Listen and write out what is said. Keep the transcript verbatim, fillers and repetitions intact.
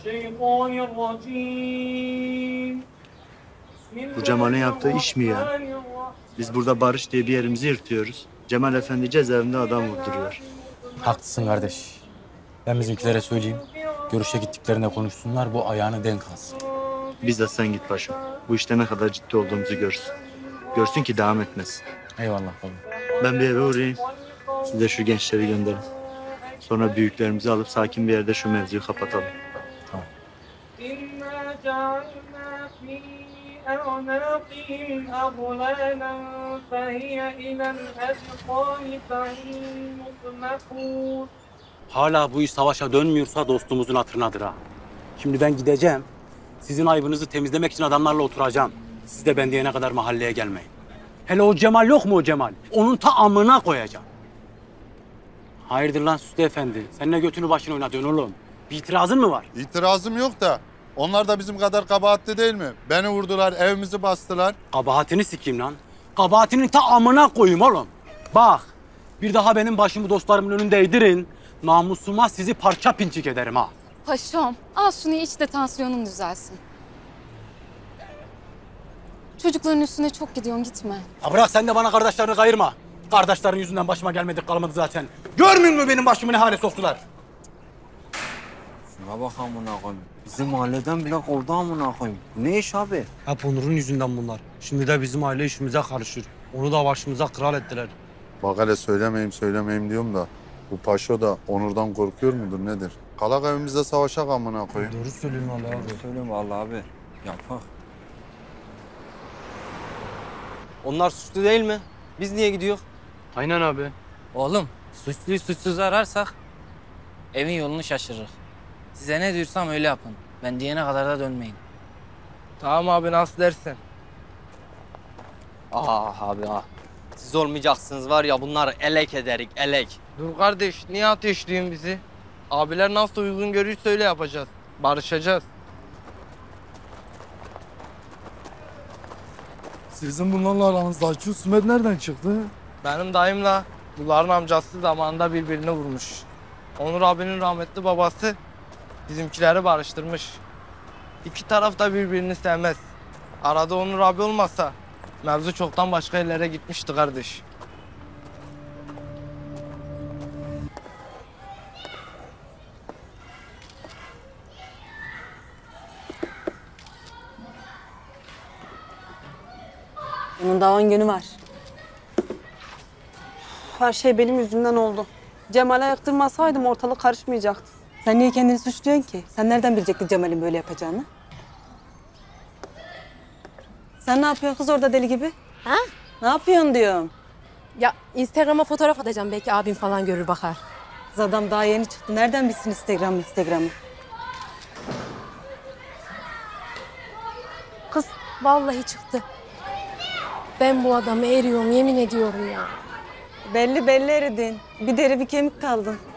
Bu Cemal'in yaptığı iş mi ya? Biz burada barış diye bir yerimizi yırtıyoruz. Cemal Efendi cezaevinde adam vurduruyor. Haklısın kardeş. Ben bizimkilere söyleyeyim. Görüşe gittiklerinde konuşsunlar, bu ayağını denk alsın. Bizzat sen git paşam. Bu işte ne kadar ciddi olduğumuzu görsün. Görsün ki devam etmesin. Eyvallah baba. Ben bir eve uğrayayım. Siz de şu gençleri gönderin. Sonra büyüklerimizi alıp sakin bir yerde şu mevzuyu kapatalım. Tamam. Hala bu iş savaşa dönmüyorsa dostumuzun hatırınadır ha. Şimdi ben gideceğim. Sizin ayıbınızı temizlemek için adamlarla oturacağım. Siz de ben diyene kadar mahalleye gelmeyin. Hele o Cemal yok mu o Cemal? Onun ta amına koyacağım. Hayırdır lan Süslü Efendi? Sen ne götünü başına oynatıyorsun oğlum? Bir itirazın mı var? İtirazım yok da onlar da bizim kadar kabahatli değil mi? Beni vurdular, evimizi bastılar. Kabahatini sikeyim lan. Kabahatinin ta amına koyayım oğlum. Bak, bir daha benim başımı dostlarımın önünde eğdirin. Namusuma sizi parça pinçik ederim ha. Paşam, al şunu iç de tansiyonun düzelsin. Çocukların üstüne çok gidiyorsun, gitme. Ha bırak sen de bana kardeşlerini kayırma. Kardeşlerin yüzünden başıma gelmedik kalmadı zaten. Görmüyor musun benim başımı ne hale soktular? Şuna bak amına koyayım. Bizim mahalleden bile kovdu amına koyayım. Ne iş abi? Hep Onur'un yüzünden bunlar. Şimdi de bizim aile işimize karışır. Onu da başımıza kral ettiler. Bak hele söylemeyeyim söylemeyeyim diyorum da bu paşo da Onur'dan korkuyor mudur nedir? Kalak evimizde savaşak amına koyayım. Doğru söylüyorsun Allah abi. Söylüyorum vallahi abi. Yapak. Onlar suçlu değil mi? Biz niye gidiyor? Aynen abi. Oğlum, suçluyu suçsuz ararsak evin yolunu şaşırır. Size ne diyorsam öyle yapın. Ben diyene kadar da dönmeyin. Tamam abi nasıl dersin? Ah abi ah. Siz olmayacaksınız var ya bunları elek ederik elek. Dur kardeş niye ateşliyorsun bizi? Abiler nasıl uygun görürse öyle yapacağız. Barışacağız. Sizin bunlarla aranızda açı husumet nereden çıktı? Benim dayımla bunların amcası zamanında birbirini vurmuş. Onur abinin rahmetli babası bizimkileri barıştırmış. İki taraf da birbirini sevmez. Arada Onur abi olmasa mevzu çoktan başka yerlere gitmişti kardeş. Bunun daha on günü var. Her şey benim yüzümden oldu. Cemal'e yaktırmasaydım ortalık karışmayacaktı. Sen niye kendini suçluyorsun ki? Sen nereden bilecektin Cemal'in böyle yapacağını? Sen ne yapıyorsun kız orada deli gibi? Ha? Ne yapıyorsun diyorum. Ya Instagram'a fotoğraf atacağım. Belki abim falan görür bakar. Kız adam daha yeni çıktı. Nereden bilsin Instagram Instagram'ı? Kız vallahi çıktı. Ben bu adamı eriyorum yemin ediyorum ya. Belli belli eridin. Bir deri bir kemik kaldın.